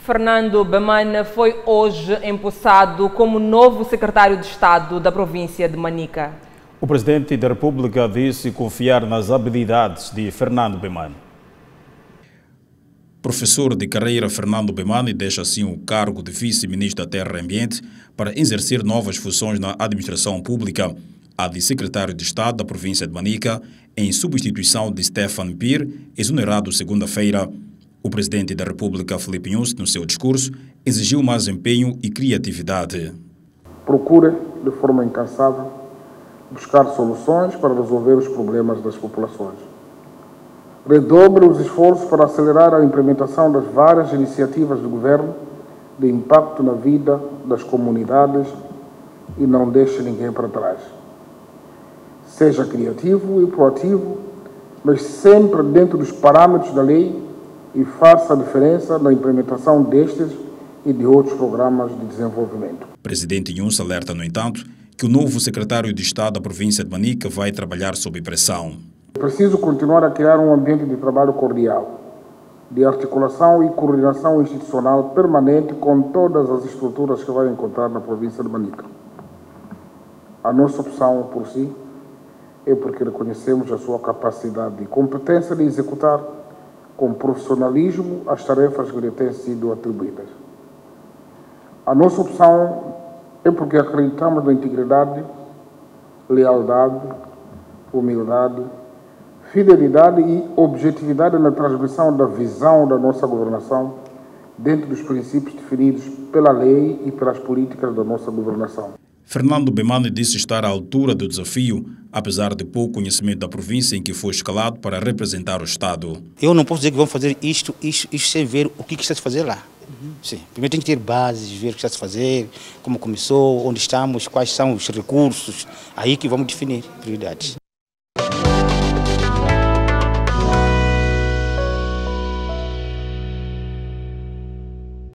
Fernando Bemane foi hoje empossado como novo secretário de Estado da província de Manica. O presidente da República disse confiar nas habilidades de Fernando Bemane. Professor de carreira Fernando Bemane deixa assim o cargo de vice-ministro da Terra e Ambiente para exercer novas funções na administração pública, a de secretário de Estado da província de Manica, em substituição de Stefan Pir, exonerado segunda-feira. O presidente da República, Filipe Nyusi, no seu discurso, exigiu mais empenho e criatividade. Procure, de forma incansável, buscar soluções para resolver os problemas das populações. Redobre os esforços para acelerar a implementação das várias iniciativas do governo de impacto na vida das comunidades e não deixe ninguém para trás. Seja criativo e proativo, mas sempre dentro dos parâmetros da lei e faça a diferença na implementação destes e de outros programas de desenvolvimento. O presidente Nyusi alerta, no entanto, que o novo secretário de Estado da província de Manica vai trabalhar sob pressão. É preciso continuar a criar um ambiente de trabalho cordial, de articulação e coordenação institucional permanente com todas as estruturas que vai encontrar na província de Manica. A nossa opção por si é porque reconhecemos a sua capacidade e competência de executar com profissionalismo as tarefas que lhe têm sido atribuídas. A nossa opção é porque acreditamos na integridade, lealdade, humildade, fidelidade e objetividade na transmissão da visão da nossa governação dentro dos princípios definidos pela lei e pelas políticas da nossa governação. Fernando Bemane disse estar à altura do desafio, apesar de pouco conhecimento da província em que foi escalado para representar o Estado. Eu não posso dizer que vamos fazer isto sem ver o que está a se fazer lá. Sim. Primeiro tem que ter bases, ver o que está a se fazer, como começou, onde estamos, quais são os recursos, aí que vamos definir prioridades.